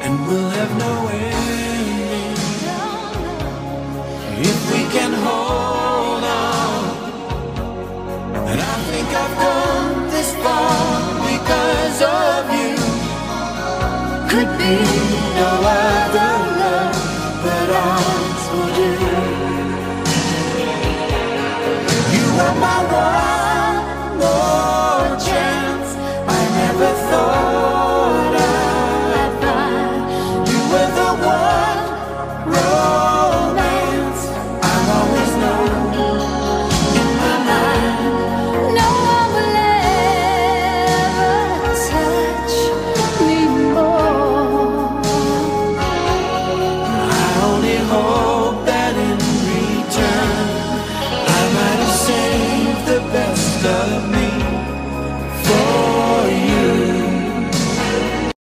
and we'll have no ending if we can hold on. And I think I've come this far because of you. Could be no other love but ours will do. You were my one more chance. I never thought